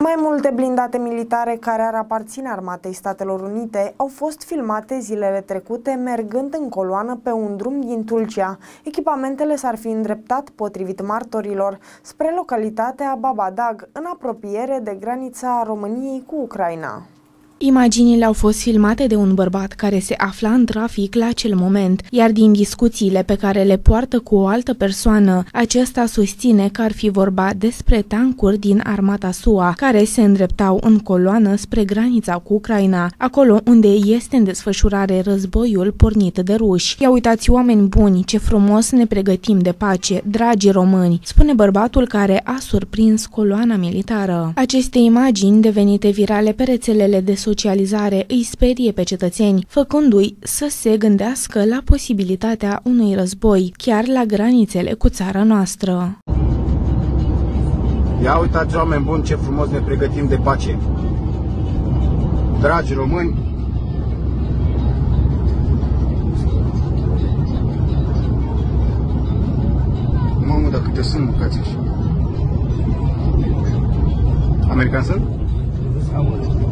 Mai multe blindate militare care ar aparține Armatei Statelor Unite au fost filmate zilele trecute mergând în coloană pe un drum din Tulcea. Echipamentele s-ar fi îndreptat, potrivit martorilor, spre localitatea Babadag, în apropiere de granița României cu Ucraina. Imaginile au fost filmate de un bărbat care se afla în trafic la acel moment, iar din discuțiile pe care le poartă cu o altă persoană, acesta susține că ar fi vorba despre tancuri din armata SUA, care se îndreptau în coloană spre granița cu Ucraina, acolo unde este în desfășurare războiul pornit de ruși. Ia uitați, oameni buni, ce frumos ne pregătim de pace, dragi români, spune bărbatul care a surprins coloana militară. Aceste imagini, devenite virale pe rețelele de socializare, îi sperie pe cetățeni, făcându-i să se gândească la posibilitatea unui război, chiar la granițele cu țara noastră. Ia uitați, oameni buni, ce frumos ne pregătim de pace. Dragi români, mamă, dar câte sunt mâncați așa. Americani sunt?